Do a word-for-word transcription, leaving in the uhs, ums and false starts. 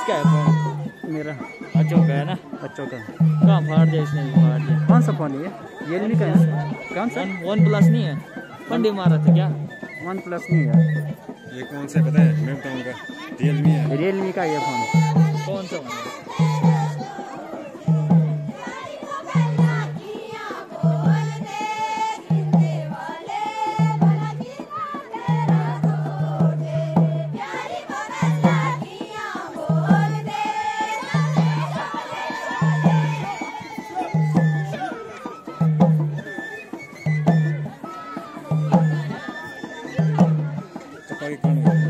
किसका है फोन? मेरा। बच्चों का है ना? बच्चों का। कहाँ फाड़ दिया इसने? फाड़ दिया। कौन सा फोन है ये? रियलमी का है? कौन सा? वन वन प्लस नहीं है? पंडी मारा था क्या? वन प्लस नहीं है। ये कौन सा पता है? मैं बताऊंगा। रियलमी है। रियलमी का ये फोन। कौन सा फोन? चपाई कौन है?